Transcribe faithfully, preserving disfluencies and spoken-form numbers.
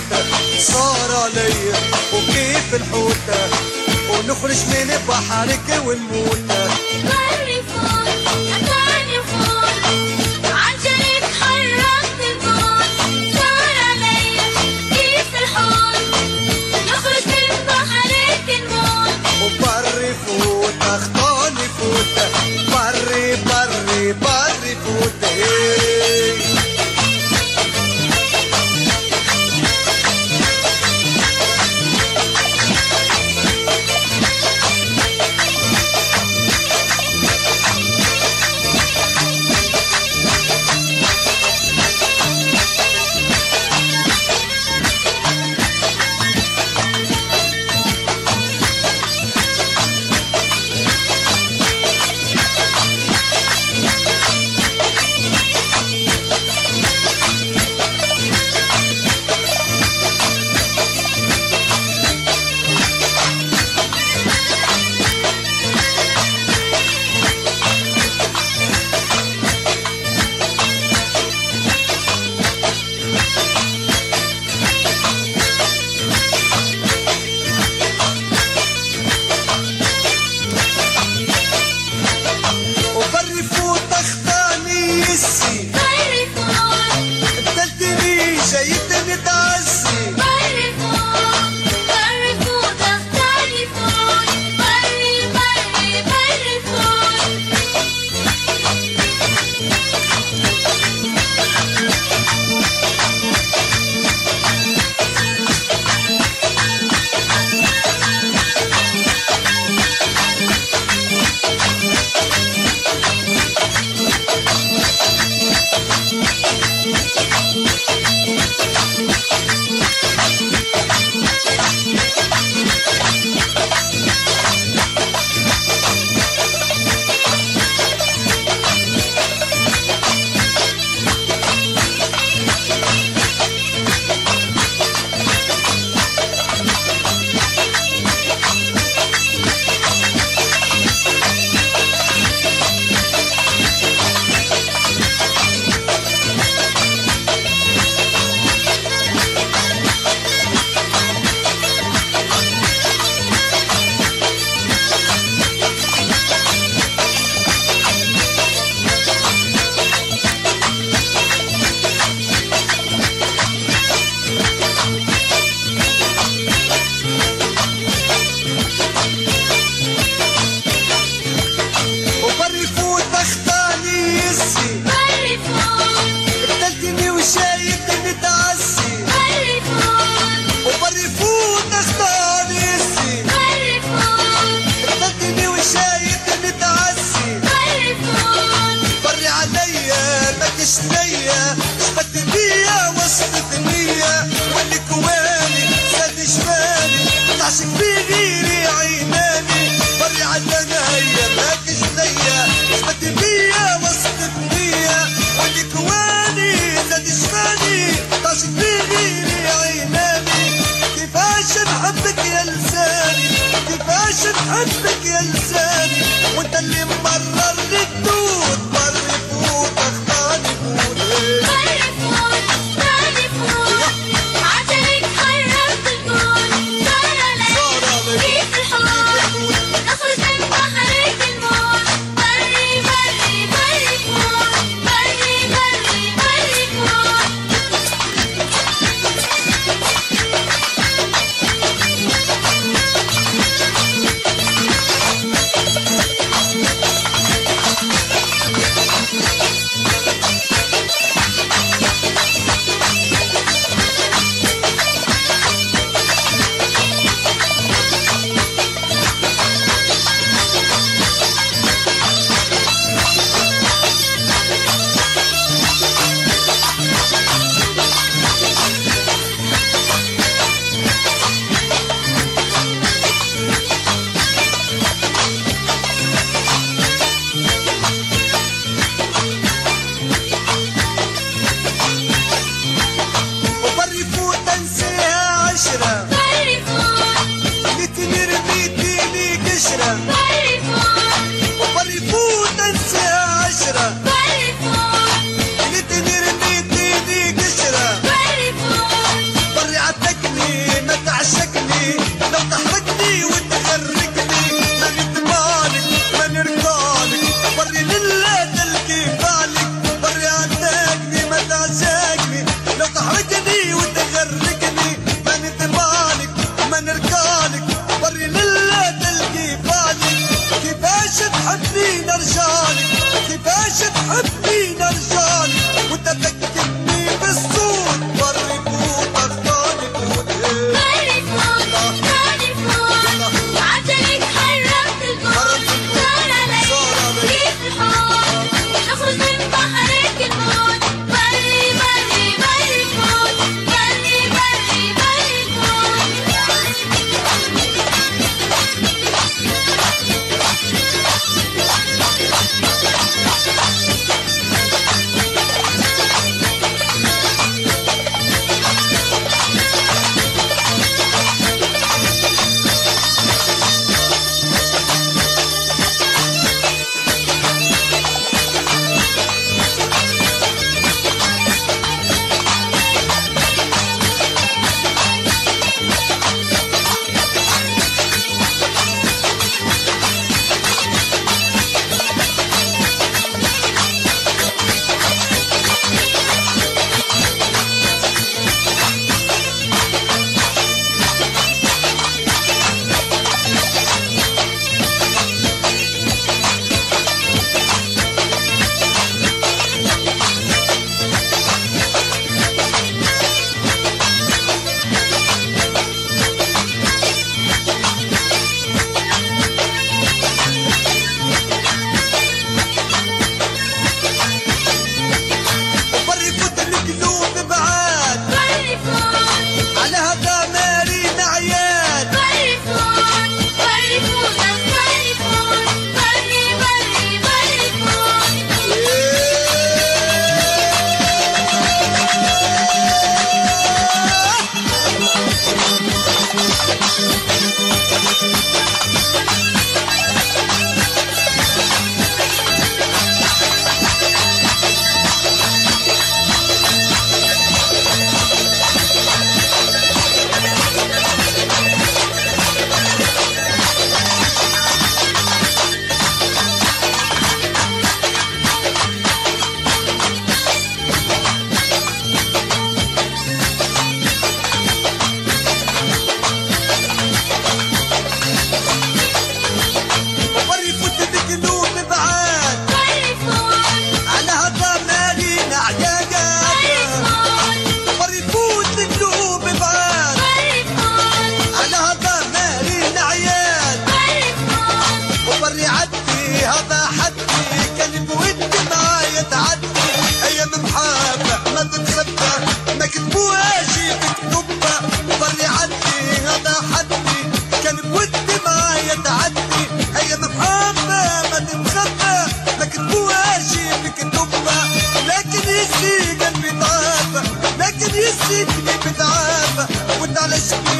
فوتة صار عليا وكيف الحوتة ونخرج من بحرك ونموتة. بري فوت أتاني فوت عجلة حركت الموت صار عليا كيف الحوت نخرج من بحرك نموت. وبري فوت أخطاني فوتة بري بري بري فوتة. شنية شبت بيا وسط ثنية والكواني زاد جمالي تعشق في غيري عيناني بري عالنايا ماك شنية شبت بيا وسط ثنية والكواني زاد جمالي تعشق في غيري عيناني. كيفاش نحبك يا لساني كيفاش نحبك يا لساني وانت اللي مبرر لي الدود بري فوت اخطاني فوت بري فوت ثاني فوت عجلك حررت الكون صار علي كيف الحوت نخرج من بحرك الموت. بري بري بري فوت بري بري بري فوت. حبينا رجال وانت تكتبني بالصوت بري فوت اخطاني فوت بري فوت ثاني فوت عجلك حركت الكون صار علي كيف الحوت نخرج من بحرك الموت بري بري بري فوت بري بري بري قلبي تعافى لكن يسيبني بتعافى وانت على شكلي